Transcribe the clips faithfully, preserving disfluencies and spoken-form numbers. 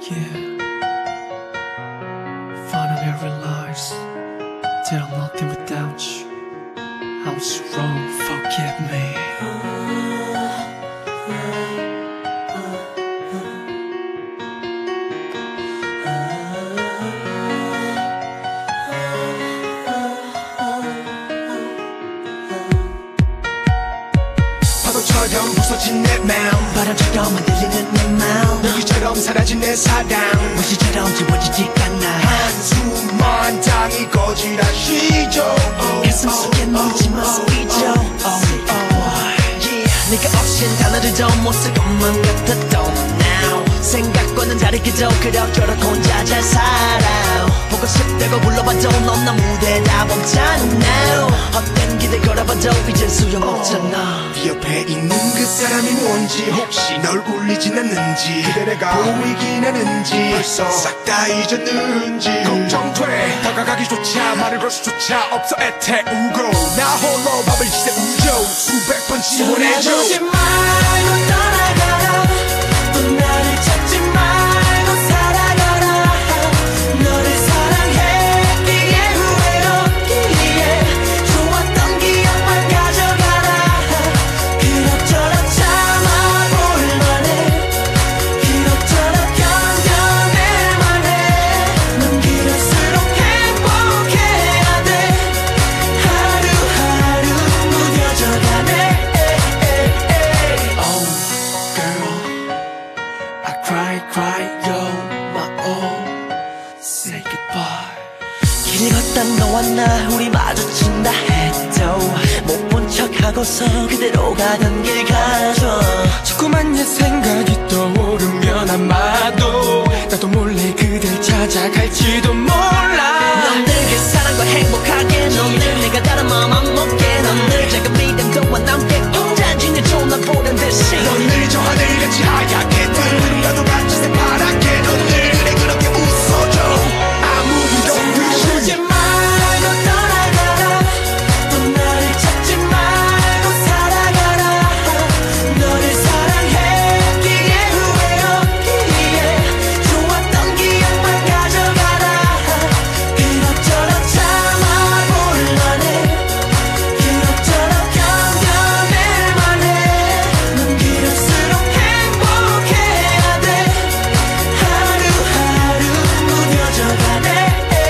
Yeah. Finally I realize that I'm nothing without you. I was wrong, forgive me. 파도처럼 부서진 내 마음, 바람처럼 흔들리는 내 마음, 여기처럼 사라진 내 사랑, 무시처럼 지워지지 않아. 한숨만 당이 거지라 쉬죠. 가슴 속에 묻지마 잊어. 네가 없인 단어들도 못 쓸 것만 같았던 now. 생각과는 다르게도 그럭저럭 혼자 잘 살아. 보고 싶다고 불러봐도 넌 나 무대다 멈잖아. 헛된 기대 걸어봐도 이젠 소용없잖아. 네 옆에 있는 그 사람이 뭔지, 혹시 널 울리진 않는지, 그대 내가 보이긴 하는지, 벌써 싹 다 잊었는지 걱정돼. 다가가기조차 말을 걸 수조차 없어 애태우고, 나 홀로 밤을 지새 우겨 수백 번 지원해줘. 떠나지 말고 떠나가라. 또 나를 찾지 말고 살아가라. 너를 사랑했기에 후회였기에 좋았던 기억만 가져가라. 그럭저럭 참아볼만해. 그럭저럭 견뎌낼만해. 넌 길을수록 행복해야 돼. 하루하루 무뎌져가네. Cry, cry, yo, my own. Say goodbye. 길을 걷다 너와 나 우리 마주친다 해도 못 본 척하고서 그대로 가던 길 가죠. 자꾸만 옛 생각이 떠오르면 아마도 나도 몰래 그댈 찾아갈지도 몰라. 넌 늘 그 사랑과 행복하게, 넌 늘 내가 다른 마음 안 먹게, 넌 늘 작은 믿음도와 남게 혼자 지내줘 날 보는 듯이. 넌 늘 저 하늘같이 하얗게, 늘 나도 같이 새파랗게, 넌 늘 그래 그렇게 웃어줘. 아무 일도 없이 말고 떠나가라. 또 나를 찾지 말고 살아가라. 너를 사랑했기에 후회였기에 좋았던 기억만 가져가라. 그럭저럭 참아볼만해. 그럭저럭 견뎌낼만해. 넌 길을수록 행복해야 돼. 하루하루 무뎌져가네.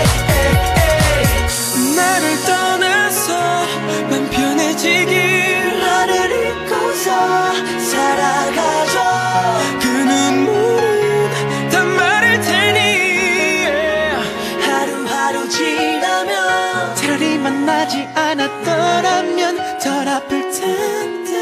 나를 떠나서 맘 편해지길. 너를 잊고서 살아가죠. 그 눈물은 다 마를 테니. 하루하루 지나면 차라리 만나지 않았더라면 덜 아플 텐데.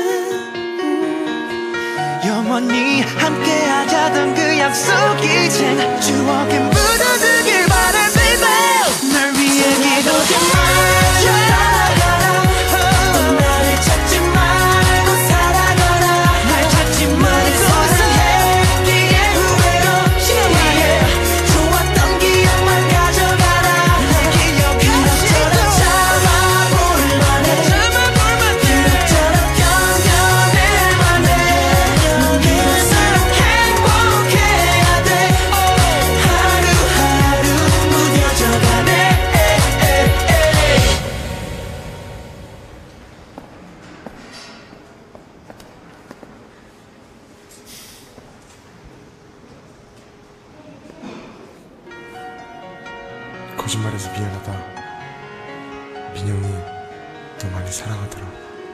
영원히 함께 하자던 그 약속 이젠 추억에 묻어두길 바래 baby. 날 위해 기도지 말고 따라가라. 또 나를 찾지 말고 살아가라. 날 찾지 말고 사랑했기에 후회였기에 좋았던 기억만 가져가라. 내 기억처럼 참아볼만해. 그럭저럭 견뎌낼만해. 넌 길을수록 행복해야 돼. 하루하루 무뎌져가네. 거짓말해서 미안하다. 민영이 너 많이 사랑하더라.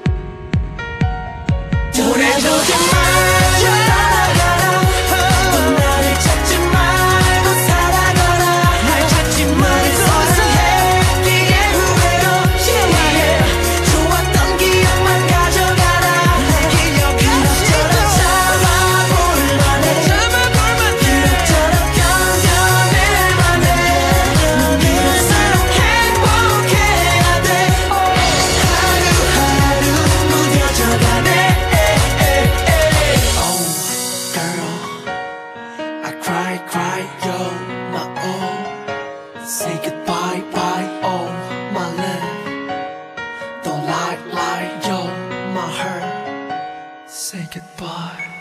보내주지 말고 따라가라. 또 나를 찾지 말고 살아가라. 날 찾지 말고 사랑했기에 후회였기에 좋았던 기억만 가져가라. 내 기억처럼 참아볼만해. 그럭저럭 견뎌낼만해. 넌 길을수록 행복해야 돼. 하루하루 무뎌져가네. Oh girl, I cry, cry, yo, my own. Say goodbye, bye, oh my love. Don't lie, lie, yo, my heart. Say goodbye.